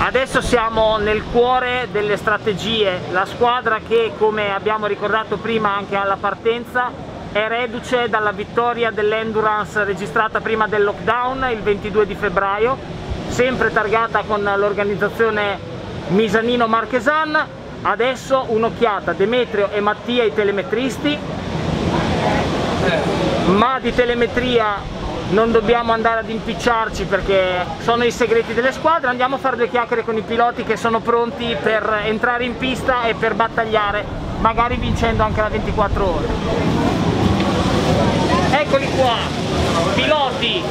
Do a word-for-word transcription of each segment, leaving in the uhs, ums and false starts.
Adesso siamo nel cuore delle strategie, la squadra che, come abbiamo ricordato prima anche alla partenza, è reduce dalla vittoria dell'Endurance registrata prima del lockdown il ventidue di febbraio, sempre targata con l'organizzazione Misanino Marchesan. Adesso un'occhiata, Demetrio e Mattia i telemetristi, ma di telemetria non dobbiamo andare ad impicciarci perché sono i segreti delle squadre. Andiamo a fare due chiacchiere con i piloti che sono pronti per entrare in pista e per battagliare, magari vincendo anche la ventiquattro ore. Eccoli qua, piloti.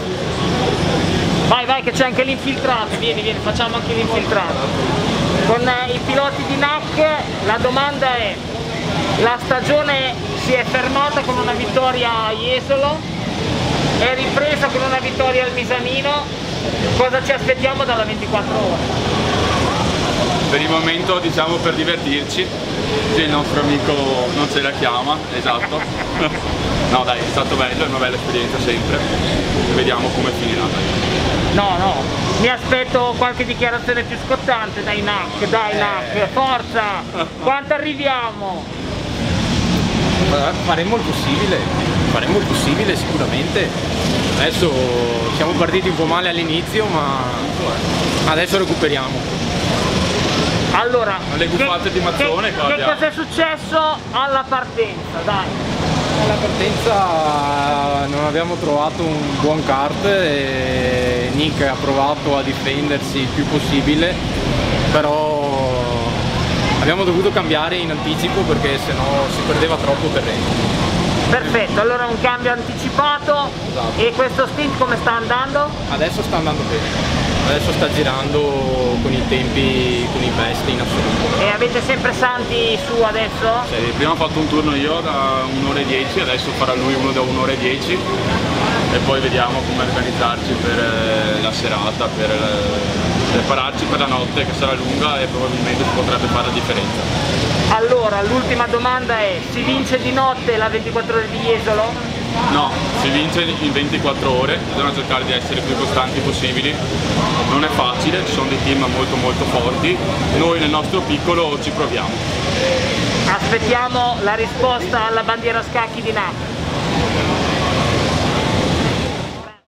Vai, vai, che c'è anche l'infiltrato. Vieni, vieni, facciamo anche l'infiltrato. Con eh, i piloti di N A C la domanda è: la stagione si è fermata con una vittoria a Jesolo, è ripresa con una vittoria al Misanino, cosa ci aspettiamo dalla ventiquattro ore? Per il momento, diciamo, per divertirci, se il nostro amico non ce la chiama, esatto. No dai, è stato bello, è una bella esperienza sempre, vediamo come finirà. No, no, mi aspetto qualche dichiarazione più scottante dai N A C, dai N A C, forza, quanto arriviamo? Faremo il possibile, faremo il possibile sicuramente. Adesso siamo partiti un po' male all'inizio, ma adesso recuperiamo. Allora, le buffate di Mazzone che, qua che cosa è successo alla partenza? Dai. Alla partenza non abbiamo trovato un buon kart e Nick ha provato a difendersi il più possibile, però abbiamo dovuto cambiare in anticipo perché sennò si perdeva troppo terreno. Perfetto, allora un cambio anticipato. Esatto. E questo stint come sta andando? Adesso sta andando bene. Adesso sta girando con i tempi, con i best in assoluto. E avete sempre Santi su adesso? Sì, prima ho fatto un turno io da un'ora e dieci, adesso farà lui uno da un'ora e dieci e poi vediamo come organizzarci per la serata, per prepararci per la notte che sarà lunga e probabilmente si potrebbe fare la differenza. Allora, l'ultima domanda è: si vince di notte la ventiquattro ore di Jesolo? No, si vince in ventiquattro ore, bisogna cercare di essere più costanti possibili, non è facile, ci sono dei team molto molto forti, noi nel nostro piccolo ci proviamo. Aspettiamo la risposta alla bandiera scacchi di N A C.